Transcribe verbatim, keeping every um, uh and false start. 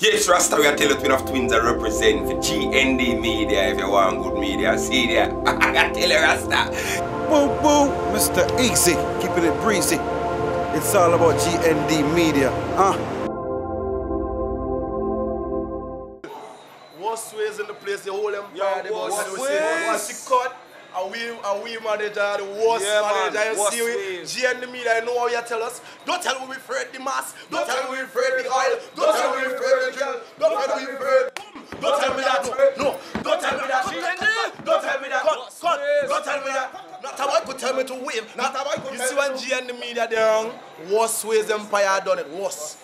Yes, Rasta, we are telling you enough twins that represent for G N D media if you want good media. See there. I tell you, Rasta. Boo boo, Mister Easy, keeping it breezy. It's all about G N D media, huh? Wuss wayz in the place, the whole empire. Yo, the boss, wuss and we wayz. say, what's the cut? And we, and we manager, the worst Yeah, manager, man. you Wuss see we, wayz. G N D media, you know how you tell us. Don't tell me we afraid the mass, don't tell me we afraid the oil, don't tell me we afraid the gel, don't tell me we afraid, don't tell me that, no, don't tell me that, don't tell me that, cut, cut, don't tell me that. Not a boy could tell me to wave, not a boy could. You see when G N D media there, Wuss wayz empire done it, Wuss.